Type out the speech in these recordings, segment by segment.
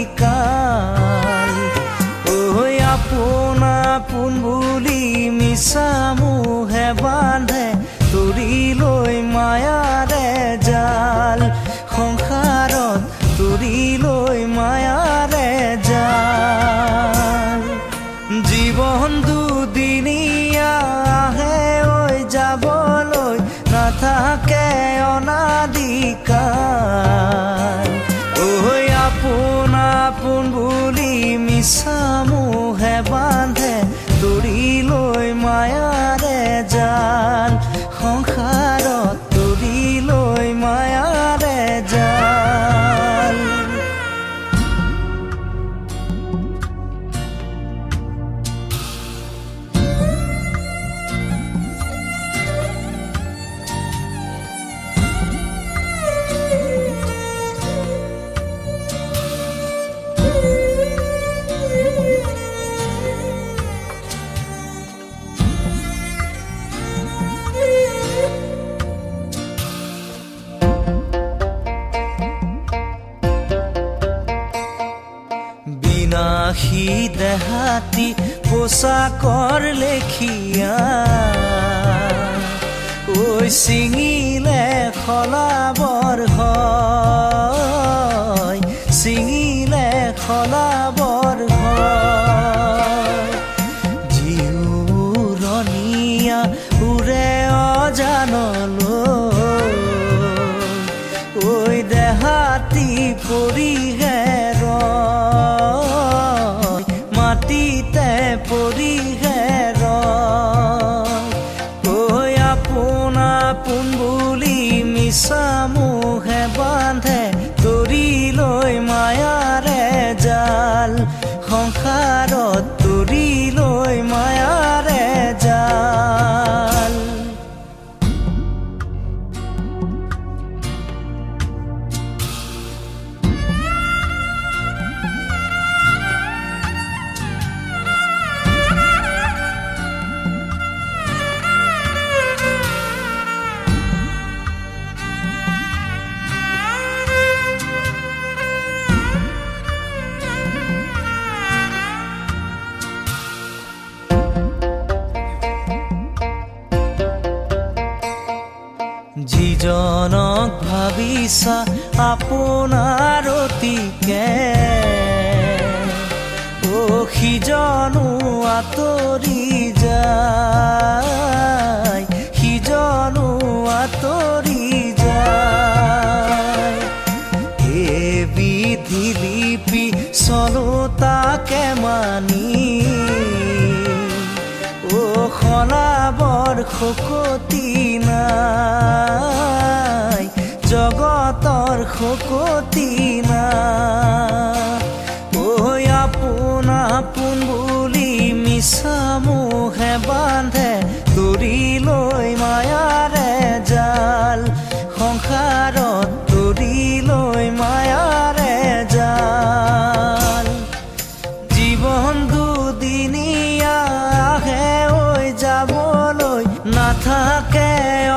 কাল ঐ আপোন আপোন বুলি মিছা মোহে বান্ধে তৰি লৈ মায়াৰে জাল সংসাৰত তৰি লৈ মায়াৰে জাল জীৱন দুদিনীয়া আহে ঐ যাবলৈ নাথাকে অনাদিকাল ঐ আপোন আপোন বুলি মিছা মোহে বান্ধে তৰি লৈ মায়াৰে জাল সংসাৰত তৰি লৈ মায়াৰে জাল বিনাশী দেহাতি পোচাকৰ লেখিয়া ঐ ছিঙিলে খলাবৰ হয় ছিঙিলে খলাবৰ হয় জিউৰণীয়া উৰে অজানলৈ ঐ দেহাতি পৰিহে মাটিতে পৰিহে ঐ আপোন আপোন বুলি মিছা মোহে বান্ধে তৰি লৈ মায়াৰে জাল সংসাৰত তৰি লৈ মায়াৰে জাল যিজনক ভাবিছা আপোনাৰ অতিকে ও সিজনো আঁতৰি যায় সিজনো আঁতৰি যায় এ বিধি লিপি চলোতাকে মানি ও খলাবৰ শকতি নাই জগতৰ শকতি নাই ঐ আপোন আপোন বুলি মিছা মোহে বান্ধে তৰি লৈ মায়াৰে জাল সংসাৰত তৰি লৈ মায়াৰে জাল জীৱন দুদিনীয়া আহে ঐ যাবলৈ নাথাকে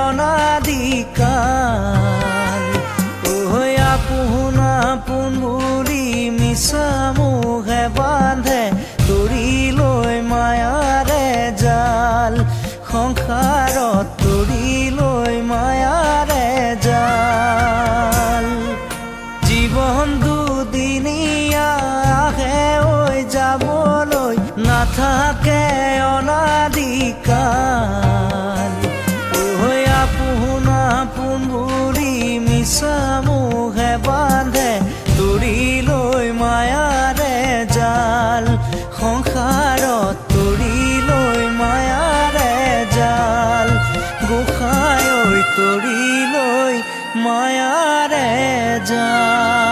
অনাদিকাল ঐ আপোন আপোন বুলি মিছা মোহে বান্ধে তৰি লৈ মায়াৰে জাল সংসাৰত তৰি লৈ মায়াৰে জাল জীৱন দুদিনীয়া আহে ঐ যাবলৈ নাথাকে অনাদিকাল ঐ আপোন আপোন বুলি মিছা মোহে বান্ধে তৰি লৈ মায়াৰে জাল সংসাৰত তৰি লৈ মায়াৰে জাল গোসাঁই ঐ তৰি লৈ মায়াৰে জাল